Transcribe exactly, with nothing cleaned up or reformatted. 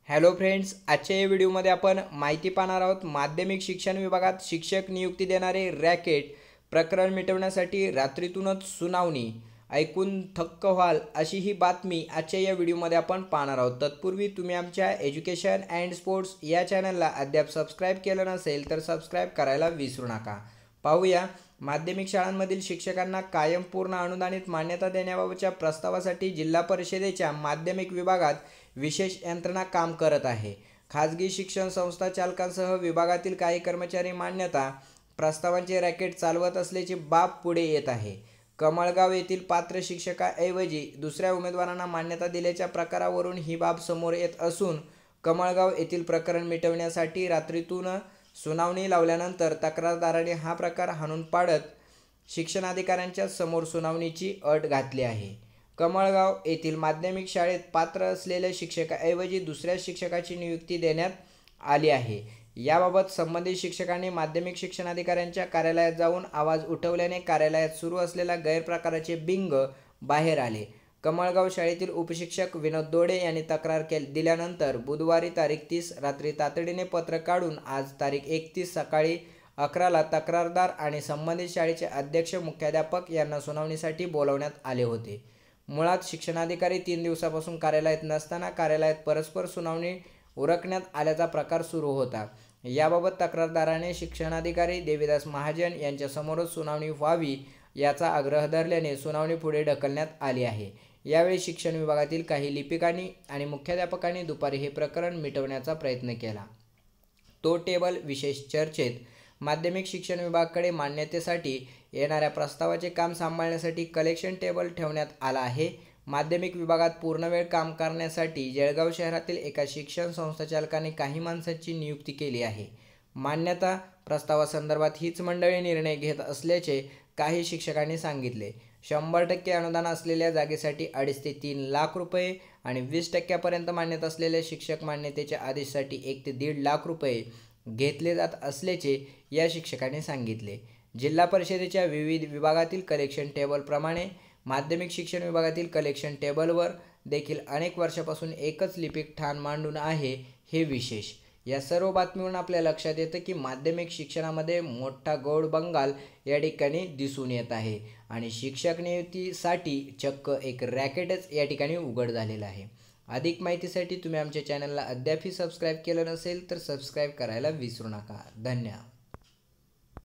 Hello friends, आजच्या या व्हिडिओमध्ये आपण माहिती पाहणार आहोत माध्यमिक शिक्षण विभागात शिक्षक नियुक्ती देणारे रॅकेट प्रकरण मिटवण्यासाठी रात्रीतूनच सुनावणी, ऐकून थक्क व्हाल अशी ही बातमी आजच्या या व्हिडिओमध्ये आपण पाहणार आहोत। तत्पूर्वी तुम्ही आमच्या एज्युकेशन अँड स्पोर्ट्स या चॅनलला अद्याप सबस्क्राईब केलं नसेल तर सबस्क्राईब करायला विसरू नका। पाहूया माध्यमिक शाळांमधील शिक्षकांना कायम पूर्ण अनुदानित मान्यता देण्याबाबतच्या प्रस्तावासाठी जिल्हा परिषदेच्या माध्यमिक विभागात विशेष यंत्रणा काम करत आहे। खाजगी शिक्षण संस्था चालकांसह विभागातील काही कर्मचारी मान्यता प्रस्तावांचे रॅकेट चालवत असल्याची बाब पुढे येत आहे। कमळगाव येथील पात्र शिक्षकाऐवजी दुसऱ्या उमेदवारांना मान्यता दिल्याच्या प्रकारावरून ही बाब समोर येत असून कमळगाव येथील प्रकरण मिटवण्यासाठी रात्रीतून सुनावणी लावल्यानंतर तक्रारदाराने हा प्रकार हाणून पाडत शिक्षणाधिकाऱ्यांच्या समोर सुनावणीची अट घातली आहे। कमळगाव येथील माध्यमिक शाळेत पात्र असलेल्या शिक्षकाऐवजी दुसऱ्या शिक्षकाची नियुक्ती देण्यात आली आहे। याबाबत संबंधित शिक्षकांनी माध्यमिक शिक्षणाधिकाऱ्यांच्या कार्यालयात जाऊन आवाज उठवल्याने कार्यालयात सुरू असलेल्या गैरप्रकाराचे बिंग बाहेर आले। कमळगाव शाळेतील उपशिक्षक विनोद दोडे यांनी तक्रार केली दिल्यानंतर बुधवारी तारीख तीस रात्री तातडीने पत्र काढून आज तारीख एकतीस सकाळी अकराला तक्रारदार आणि संबंधित शाळेचे अध्यक्ष मुख्याध्यापक यांना सुनावणीसाठी बोलावण्यात आले होते। मुळात शिक्षणाधिकारी तीन दिवसापासून कार्यालयात नसताना कार्यालयात परस्पर सुनावणी उरकण्यात आल्याचा प्रकार सुरू होता। याबाबत तक्रारदाराने शिक्षणाधिकारी देवीदास महाजन यांच्यासमोरच सुनावणी व्हावी याचा आग्रह धरल्याने सुनावणी पुढे ढकलण्यात आली आहे। यावेळी शिक्षण विभागातील काही लिपिकांनी आणि मुख्याध्यापकांनी दुपारी हे प्रकरण मिटवण्याचा प्रयत्न केला। तो टेबल विशेष चर्चेत माध्यमिक शिक्षण विभागाकडे मान्यतेसाठी येणाऱ्या प्रस्तावाचे काम सांभाळण्यासाठी कलेक्शन टेबल ठेवण्यात आला आहे। माध्यमिक विभागात पूर्णवेळ काम करण्यासाठी जळगाव शहरातील एका शिक्षण संस्थाचालकाने काही माणसांची नियुक्ती केली आहे। मान्यता प्रस्तावासंदर्भात हीच मंडळी निर्णय घेत असल्याचे काही शिक्षकांनी सांगितले। शंभर टक्के अनुदान असलेल्या जागेसाठी अडीच ते तीन लाख रुपये आणि वीस टक्क्यापर्यंत मान्यता असलेल्या शिक्षक मान्यतेच्या आदेशासाठी एक ते दीड लाख रुपये घेतले जात असल्याचे या शिक्षकांनी सांगितले। जिल्हा परिषदेच्या विविध विभागातील कलेक्शन टेबलप्रमाणे माध्यमिक शिक्षण विभागातील कलेक्शन टेबलवर देखील अनेक वर्षापासून एकच लिपिक ठाण मांडून आहे हे विशेष। या सर्व बातमीवरून आपल्या लक्षात येतं की माध्यमिक शिक्षणामध्ये मोठा गौड बंगाल या ठिकाणी दिसून येत आहे आणि शिक्षक नियुक्तीसाठी चक्क एक रॅकेटच या ठिकाणी उघड झालेला आहे। अधिक माहितीसाठी तुम्ही आमच्या चॅनलला अद्यापही सबस्क्राईब केलं नसेल तर सबस्क्राईब करायला विसरू नका। धन्यवाद।